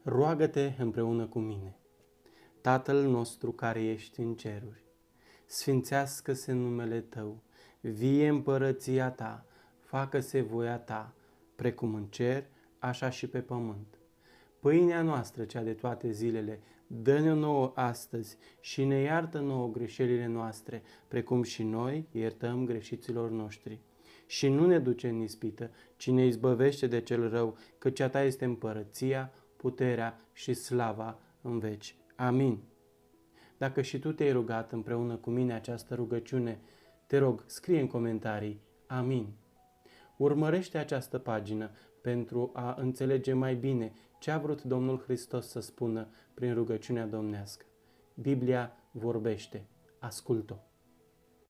Roagă-te împreună cu mine. Tatăl nostru care ești în ceruri, sfințească-se numele Tău, vie împărăția Ta, facă-se voia Ta, precum în cer, așa și pe pământ. Pâinea noastră, cea de toate zilele, dă-ne nouă astăzi și ne iartă nouă greșelile noastre, precum și noi iertăm greșiților noștri. Și nu ne duce în ispită, ci ne izbăvește de cel rău, căci a Ta este împărăția, puterea și slava în veci. Amin. Dacă și tu te-ai rugat împreună cu mine această rugăciune, te rog, scrie în comentarii. Amin. Urmărește această pagină pentru a înțelege mai bine ce a vrut Domnul Hristos să spună prin rugăciunea domnească. Biblia vorbește. Ascult-o!